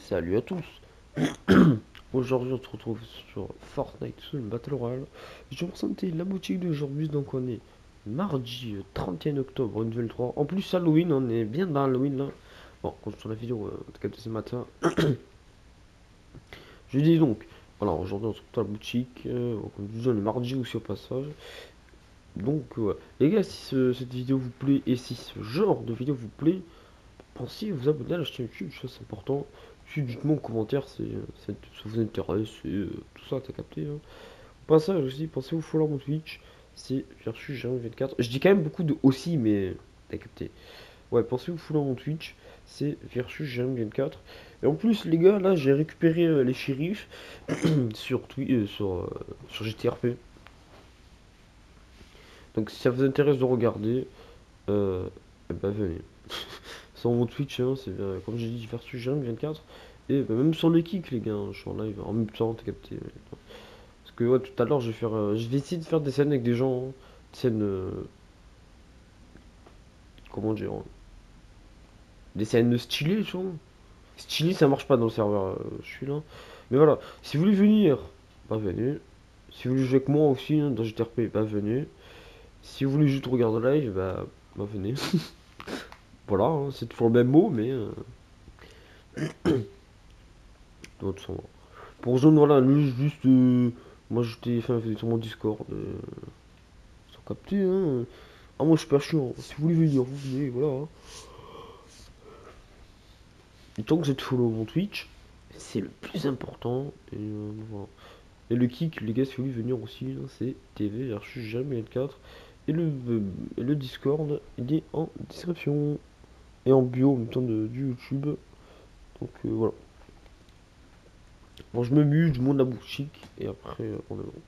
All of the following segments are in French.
Salut à tous. Aujourd'hui on se retrouve sur Fortnite sur le Battle Royale. Je vais vous présenter la boutique d'aujourd'hui. Donc on est mardi 31 octobre 2023. En plus Halloween, on est bien dans Halloween là. Bon, quand je tourne la vidéo, en tout cas ce matin. Je dis donc, voilà, aujourd'hui on se retrouve à la boutique. Comme je dis, on est mardi aussi au passage. Donc les gars, si cette vidéo vous plaît et si ce genre de vidéo vous plaît, pensez à vous abonner à la chaîne YouTube, ça c'est important. Puis dites-moi en commentaire si ça vous intéresse et tout ça, t'as capté. Hein. Au passage aussi, pensez à vous follow mon Twitch, c'est versus G24. Je dis quand même beaucoup de aussi, mais t'as capté. Ouais, pensez à vous follow mon Twitch, c'est versus G24. Et en plus, les gars, là j'ai récupéré les shérifs sur GTRP. Donc si ça vous intéresse de regarder, bah venez. Sur mon Twitch, hein, c'est comme j'ai dit, versus G24. Et bah, même sur le kick, les gars, hein, je suis en live en même temps, t'as capté. Parce que ouais, tout à l'heure, je vais essayer de faire des scènes avec des gens. Hein. Des scènes. Comment dire hein. Des scènes stylées, tu vois. Stylé, ça marche pas dans le serveur, je suis là. Mais voilà, si vous voulez venir, bah venez. Si vous voulez jouer avec moi aussi hein, dans GTRP, bah venez. Si vous voulez juste regarder live, bah venez. Voilà, hein, c'est toujours le même mot, mais. D'autres sont. Pour rejoindre, voilà, lui, juste. Moi, j'étais fait sur mon Discord. Sans capter, hein. Ah, moi, je suis pas chiant. Si vous voulez venir, vous venez, voilà. Hein. Et tant que vous êtes follow mon Twitch, c'est le plus important. Et, voilà. Et le kick, les gars, si vous voulez venir aussi, hein, c'est TV versus jamais L4. Et le Discord, il est en description. Et en bio en même temps du YouTube. Donc voilà. Bon, je me mute, je monte la boutique. Et après, on est bon.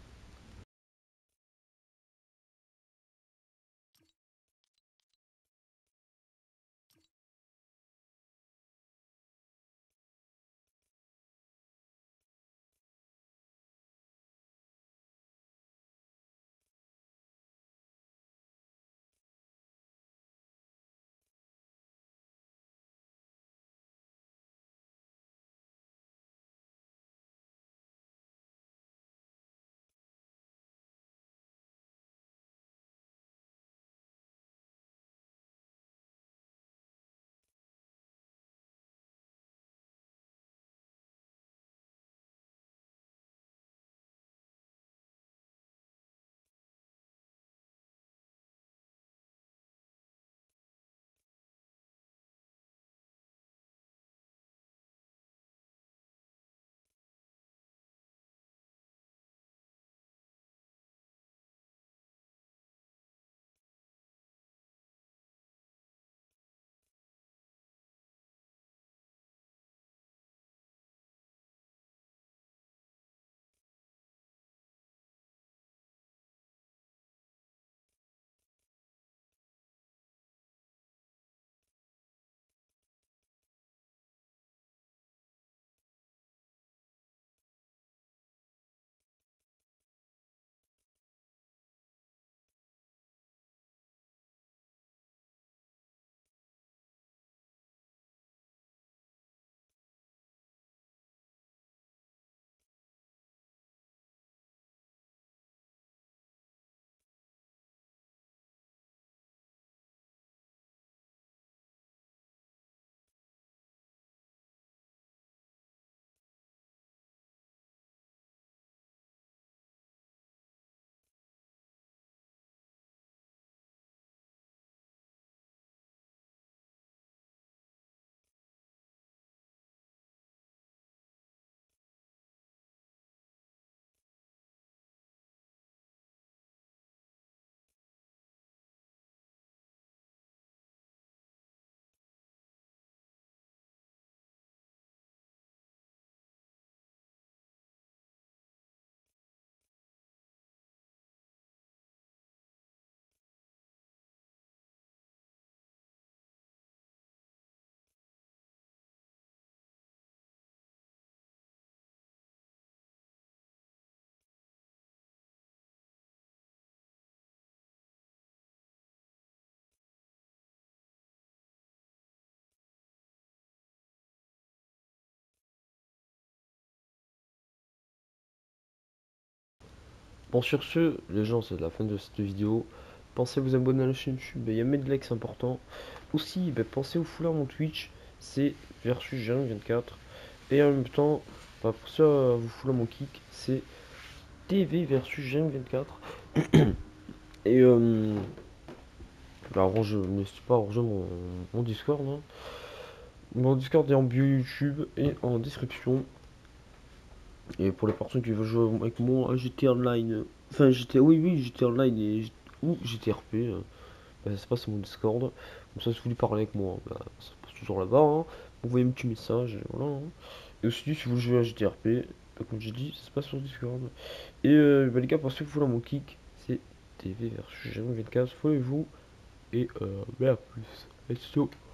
Bon, sur ce, les gens, c'est la fin de cette vidéo. Pensez à vous abonner à la chaîne YouTube, il y a mes likes, c'est important. Aussi, pensez à vous follow mon Twitch, c'est versus G24. Et en même temps, pensez à vous follow mon kick, c'est TV versus G24. Et je n'hésitez pas à rejoindre mon Discord, hein. Mon Discord est en bio YouTube et en description. Et pour les personnes qui veulent jouer avec moi à GTA Online, enfin GTA, oui, GTA Online ou GTRP, ça se passe sur mon Discord. Comme ça, si vous voulez parler avec moi, ça passe toujours là-bas, hein. Vous envoyez un petit message, et voilà, hein. Et aussi, si vous voulez jouer à GTRP, comme j'ai dit, ça se passe sur Discord. Et les gars, parce que vous voulez mon kick, c'est TV versus G24, follow-vous. Et à plus. Let's go.